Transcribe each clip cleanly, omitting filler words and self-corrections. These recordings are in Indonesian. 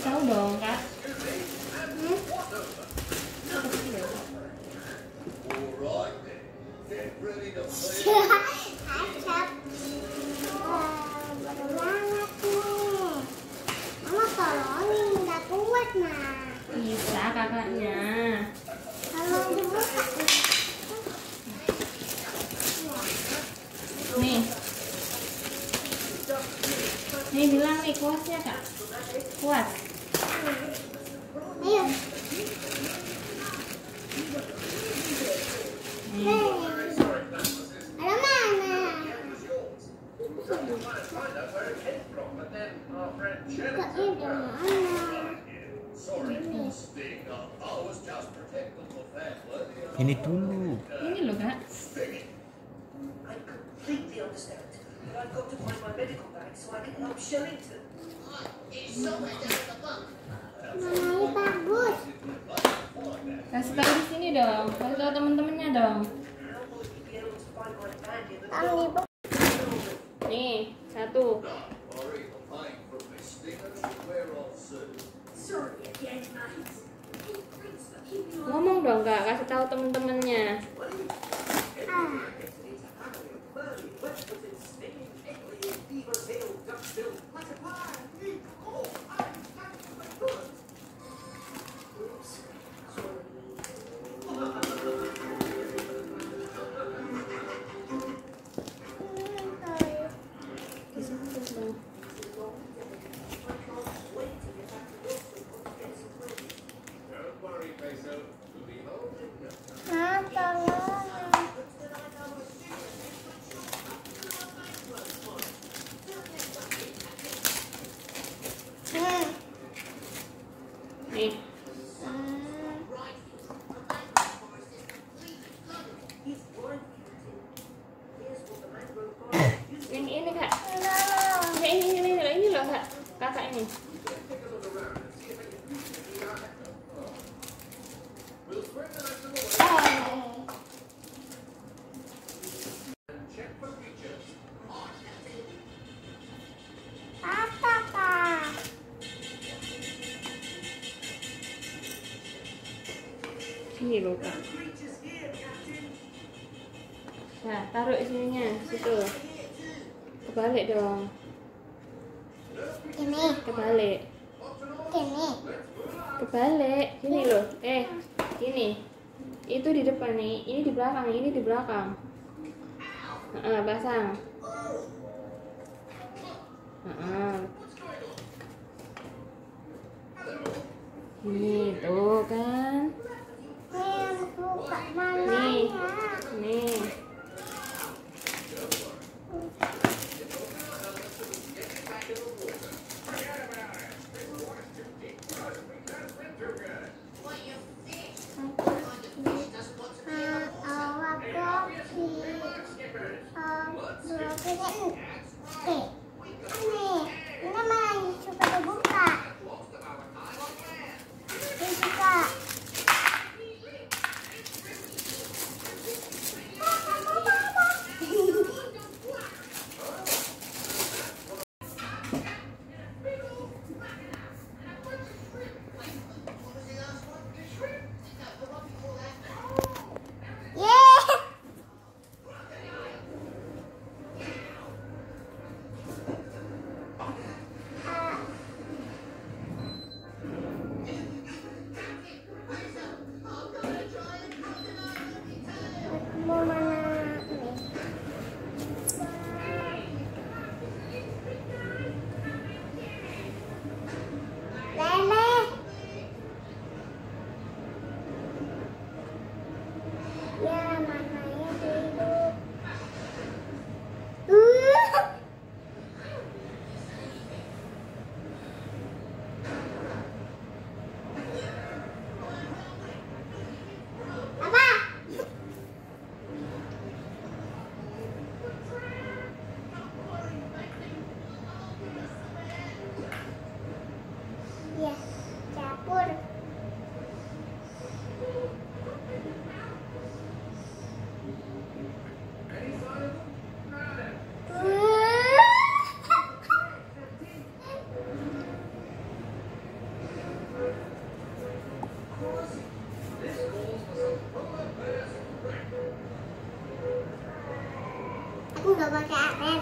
tahu dong, Kak. Mama tolongin, nggak kuat nah. Bisa kakaknya. Kalau dibuka. Nih. Nih bilang nih kuat ya, Kak. Kuat. Ayo. Nih. Ada mana? Buka itu mana? Ini dulu. Ini loh, Kak. Mana bagus? Kasih tahu di sini dong. Kasih tahu temen-temennya dong. Dibuka. Nih, satu. Ngomong dong, Kak. Kasih tahu temen-temennya. Tolong. Nih. Ini Kak. Ini loh Kak. Kakak ini. Apa, Pak? Ini loh Kak. Nah, taruh sininya, situ. Kebalik dong. Ini. Kebalik. Ini. Kebalik. Gini loh. Gini. Itu di depan nih. Ini di belakang. Ini di belakang. Pasang. Ini tuh kan. Yang buka mana? Nih. Nih. Ini mana yang suka dibuka? Ini suka. juga pakai air.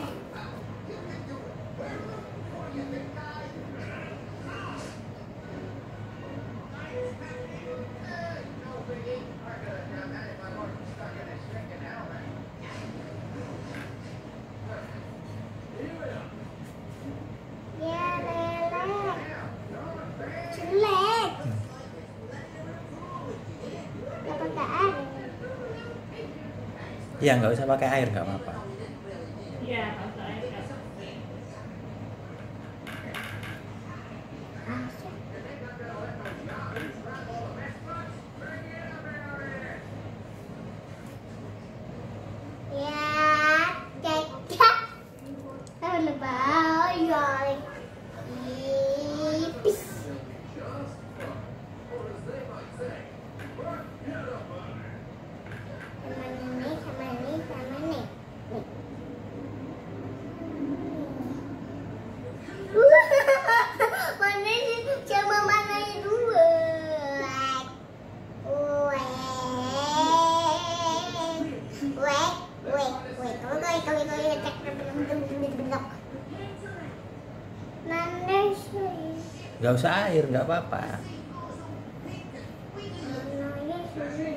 Ya lele, jelek. Gak pakai air. Ya nggak usah pakai air, nggak apa-apa. Iya, nggak usah air. Ya, cekak. Lebay, ipis. Sama ini, sama ini. Mana sih? Coba mana yang dua? Mana sih? Nggak usah air, nggak apa-apa. Mana sih?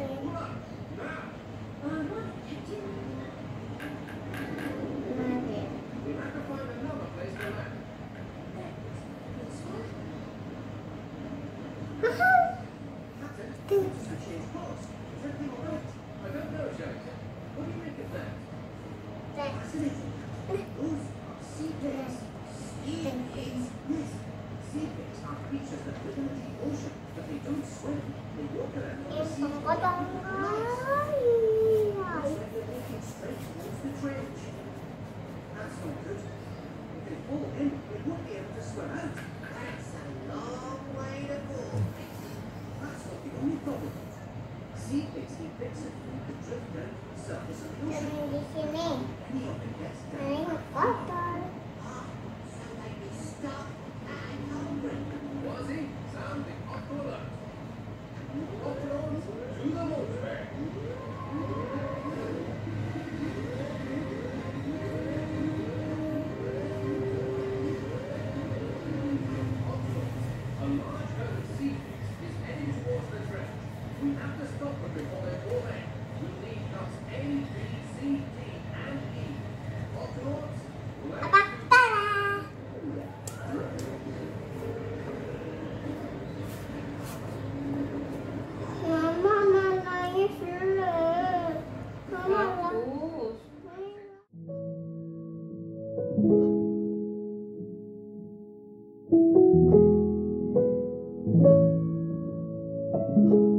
Di sini, ini kotor. Apa? Tara. Mama nangis dulu. Mama Bagus. nangis.